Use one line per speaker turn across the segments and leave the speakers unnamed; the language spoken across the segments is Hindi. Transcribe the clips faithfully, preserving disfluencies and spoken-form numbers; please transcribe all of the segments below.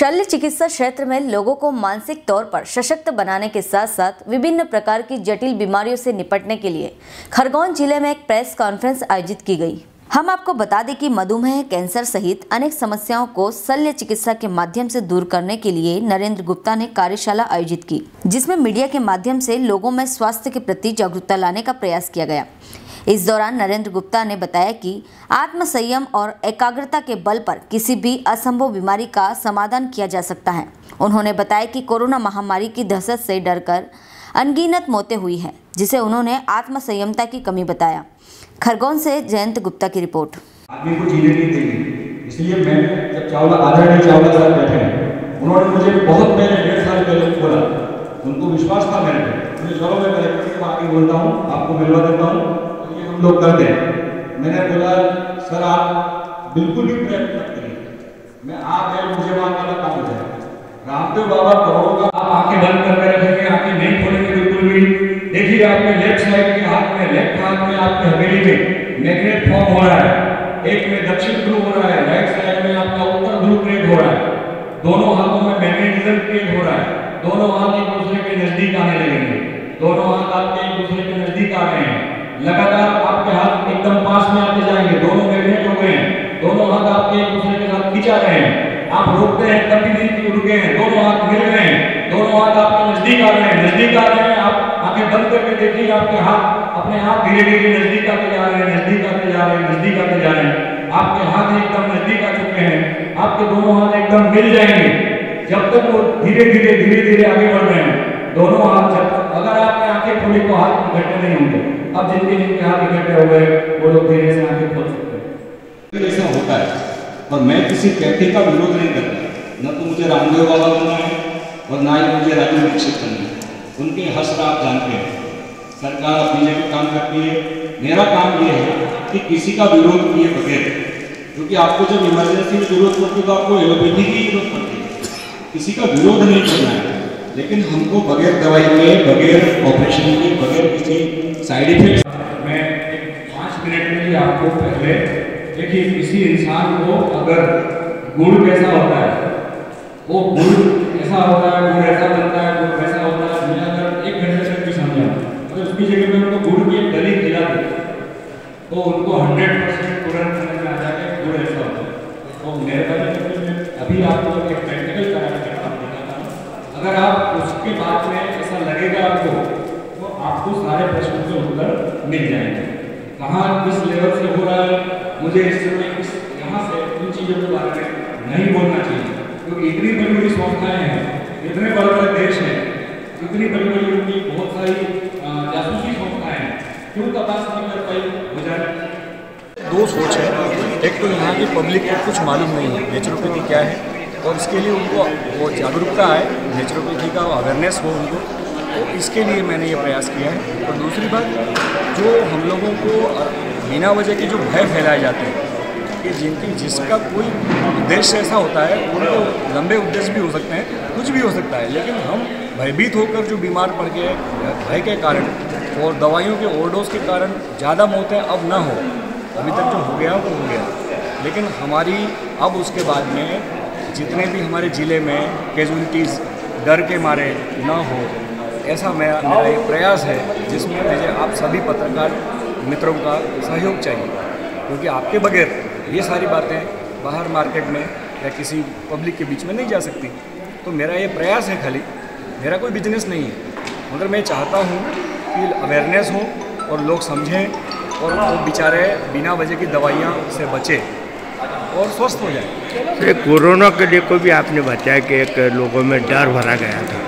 शल्य चिकित्सा क्षेत्र में लोगों को मानसिक तौर पर सशक्त बनाने के साथ साथ विभिन्न प्रकार की जटिल बीमारियों से निपटने के लिए खरगोन जिले में एक प्रेस कॉन्फ्रेंस आयोजित की गई। हम आपको बता दें कि मधुमेह, कैंसर सहित अनेक समस्याओं को शल्य चिकित्सा के माध्यम से दूर करने के लिए नरेंद्र गुप्ता ने कार्यशाला आयोजित की, जिसमें मीडिया के माध्यम से लोगों में स्वास्थ्य के प्रति जागरूकता लाने का प्रयास किया गया। इस दौरान नरेंद्र गुप्ता ने बताया कि आत्म संयम और एकाग्रता के बल पर किसी भी असंभव बीमारी का समाधान किया जा सकता है। उन्होंने बताया कि कोरोना महामारी की दहशत से डरकर अनगिनत मौतें हुई हैं, जिसे उन्होंने आत्म संयमता की कमी बताया। खरगोन से जयंत गुप्ता की रिपोर्ट।
आदमी को जीने नहीं देंगे, इसलिए मैं जब चावला आदरणीय चावला साहब बैठे हैं, उन्होंने मुझे बहुत पहले डेढ़ साल पहले बोला, उनको विश्वास था मेरे पे, मुझे चलो मैं कलेक्टर से आगे बोलता हूँ, आपको मिलवा देता हूँ, ये हम लोग करते हैं। मैंने बोला सर आप बिल्कुल भी प्रयत्न मत करिए, मैं आप है मुझे वहाँ वाला काम हो जाएगा। रामदेव बाबा करोड़ों का आप आंखें बंद करके रखेंगे, आंखें नहीं खोलेंगे बिल्कुल भी। देखिए आपके लेफ्ट साइड के हाथ में, लेफ्ट हाथ में आपके हवेली में मैग्नेट फॉर्म हो रहा है, एक में दक्षिण ध्रुव हो रहा है, राइट साइड में आपका उत्तर ध्रुव क्रिएट हो रहा है, दोनों हाथों में मैग्नेटिज्म क्रिएट हो रहा है, दोनों हाथ एक दूसरे के नजदीक आने लगेंगे, दोनों हाथ आपके एक दूसरे के नजदीक आ रहे हैं, लगातार आपके हाथ एकदम पास में आते जाएंगे, दोनों मैग्नेट हो गए हैं, दोनों हाथ आपके एक दूसरे के साथ खींचा रहे हैं, आप रोकते हैं तब भी नहीं रुके हैं, दोनों हाथ मिल गए हैं, दोनों हाथ आपके नजदीक आ रहे हैं, नजदीक आ रहे हैं। आप आंखें बंद करके देखिए, आपके हाथ अपने आप धीरे धीरे नजदीक आते जा रहे हैं, नजदीक आते जा रहे हैं, नजदीक आते जा रहे हैं। आपके हाथ एकदम नजदीक आ चुके हैं, आपके दोनों हाथ एकदम मिल जाएंगे। जब तक वो धीरे धीरे धीरे धीरे आगे बढ़ रहे हैं, दोनों हाथ जब तक अगर आपने आंखें खोली तो हाथ इकट्ठे नहीं होंगे। अब जिनके जिनके हाथ इकट्ठे हो गए वो लोग धीरे से आंखें खोल सकते हैं। ऐसा होता है और मैं किसी कैफे का विरोध नहीं करता, न तो मुझे रामदेव बाबा बनना है और ना ही मुझे राजू दीक्षित बनना है। उनके हस्त्र आप जानते हैं, सरकार अपनी जगह काम करती है। मेरा काम ये है कि किसी का विरोध किए बगैर, क्योंकि आपको जब इमरजेंसी में जरूरत पड़ती है तो आपको एलोपैथी की जरूरत पड़ती है, किसी का विरोध नहीं करना है। लेकिन हमको बगैर दवाई के, बगैर ऑपरेशन के, बगैर किसी साइड इफेक्ट, मैं एक पाँच मिनट में ही आपको पहले देखिए, किसी इंसान को अगर गुड़ कैसा होता है, वो गुड़ ऐसा होता है, गुड़ ऐसा बनता है, गुड़ वैसा होता है, मुझे अगर एक घंटे तक भी समझा अगर उसकी जगह में उनको गुड़ की एक डली खिला दे तो उनको हंड्रेड परसेंट तुरंत समझ में आ जाएगा गुड़ ऐसा होता है। तो मेरे पास अभी आपको एक प्रैक्टिकल करा के दिखाता हूँ, अगर आप उसके बाद में ऐसा लगेगा आपको तो आपको सारे प्रश्नों के उत्तर मिल जाएंगे। कहाँ किस लेवल से हो रहा है, मुझे इस समय इस यहाँ से उन चीज़ों के बारे में नहीं बोलना चाहिए, क्योंकि इतनी बड़ी बड़ी संस्थाएं हैं, इतने बड़े बड़े देश हैं, इतनी बड़ी बड़ी उनकी बहुत सारी जासूसी संस्थाएं हैं, क्यों तपास नहीं कर पाई हो जाए।
दो सोच है, एक तो यहाँ की पब्लिक को कुछ मालूम नहीं है नेचुरोपैथी क्या है, और इसके लिए उनको वो जागरूकता है, नेचुरोपैथी का अवेयरनेस हो उनको, तो इसके लिए मैंने ये प्रयास किया है। और दूसरी बात, जो हम लोगों को बिना वजह के जो भय फैलाए जाते हैं कि जिनकी जिसका कोई उद्देश्य ऐसा होता है, उनको लंबे उद्देश्य भी हो सकते हैं, कुछ भी हो सकता है, लेकिन हम भयभीत होकर जो बीमार पड़ गए भय के कारण और दवाइयों के ओवरडोज के कारण ज़्यादा मौतें अब ना हो, अभी तक जो हो गया वो हो गया, लेकिन हमारी अब उसके बाद में जितने भी हमारे ज़िले में कैजुअलिटीज़ डर के मारे ना हो, ऐसा मेरा मेरा एक प्रयास है, जिसमें मुझे आप सभी पत्रकार मित्रों का सहयोग चाहिए, क्योंकि आपके बगैर ये सारी बातें बाहर मार्केट में या किसी पब्लिक के बीच में नहीं जा सकती। तो मेरा ये प्रयास है, खाली मेरा कोई बिजनेस नहीं है, मगर मैं चाहता हूँ कि अवेयरनेस हो और लोग समझें और वो बेचारे बिना वजह की दवाइयाँ से बचें और स्वस्थ हो जाए।
कोरोना के लिए कोई भी आपने बताया कि एक लोगों में डर भरा गया था,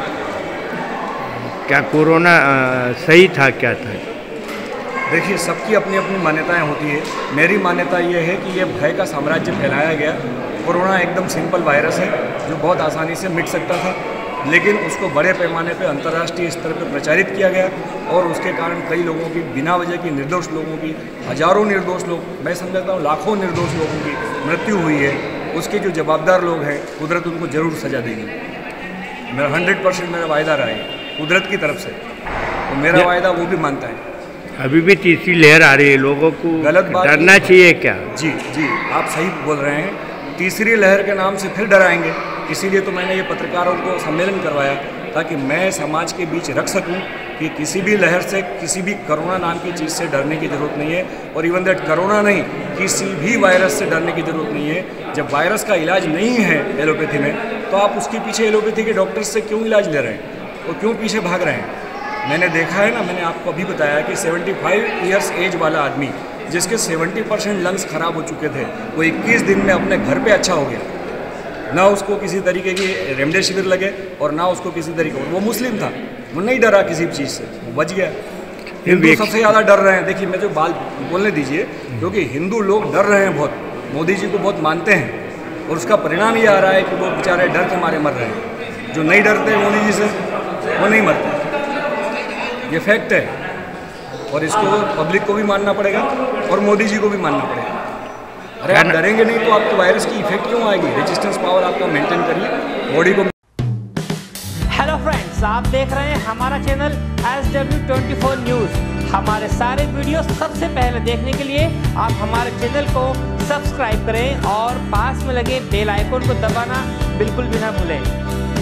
क्या कोरोना सही था, क्या था?
देखिए, सबकी अपनी अपनी मान्यताएं होती है। मेरी मान्यता ये है कि ये भय का साम्राज्य फैलाया गया। कोरोना एकदम सिंपल वायरस है जो बहुत आसानी से मिट सकता था, लेकिन उसको बड़े पैमाने पे अंतर्राष्ट्रीय स्तर पे प्रचारित किया गया और उसके कारण कई लोगों की बिना वजह की, निर्दोष लोगों की, हजारों निर्दोष लोग, मैं समझता हूँ लाखों निर्दोष लोगों की मृत्यु हुई है। उसके जो जवाबदार लोग हैं, कुदरत उनको जरूर सजा देगी। मेरा हंड्रेड परसेंट मेरा वायदा रहा है कुदरत की तरफ से, तो मेरा वायदा वो भी मानता है।
अभी भी तीसरी लहर आ रही है, लोगों को
गलत बात
डरना चाहिए क्या?
जी जी, आप सही बोल रहे हैं। तीसरी लहर के नाम से फिर डराएंगे। इसीलिए तो मैंने ये पत्रकारों को सम्मेलन करवाया ताकि मैं समाज के बीच रख सकूं कि किसी भी लहर से, किसी भी कोरोना नाम की चीज़ से डरने की ज़रूरत नहीं है। और इवन दैट कोरोना नहीं, किसी भी वायरस से डरने की ज़रूरत नहीं है। जब वायरस का इलाज नहीं है एलोपैथी में, तो आप उसके पीछे एलोपैथी के डॉक्टर्स से क्यों इलाज ले रहे हैं और क्यों पीछे भाग रहे हैं? मैंने देखा है ना, मैंने आपको अभी बताया कि पचहत्तर ईयर्स एज वाला आदमी जिसके सत्तर परसेंट लंग्स ख़राब हो चुके थे, वो इक्कीस दिन में अपने घर पे अच्छा हो गया। ना उसको किसी तरीके की रेमडेसिविर लगे और ना उसको किसी तरीके, वो मुस्लिम था, वो नहीं डरा किसी चीज़ से, वो बच गया। हिंदू सबसे ज़्यादा डर रहे हैं। देखिए, मैं जो बाल बोलने दीजिए, क्योंकि हिंदू लोग डर रहे हैं बहुत, मोदी जी को बहुत मानते हैं और उसका परिणाम ये आ रहा है कि वो बेचारे डर के मारे मर रहे हैं। जो नहीं डरते मोदी जी से, वो नहीं मरते, ये फैक्ट है। और इसको पब्लिक को भी मानना पड़ेगा और मोदी जी को भी मानना पड़ेगा। अरे आप डरेंगे नहीं तो आपको वायरस की इफेक्ट क्यों आएगी? रेजिस्टेंस पावर आपका मेंटेन करिए, बॉडी को।
हेलो फ्रेंड्स, आप देख रहे हैं हमारा channel S W twenty four news. हमारे सारे वीडियो सबसे पहले देखने के लिए आप हमारे चैनल को सब्सक्राइब करें और पास में लगे बेल आइकन को दबाना बिल्कुल भी ना भूलें।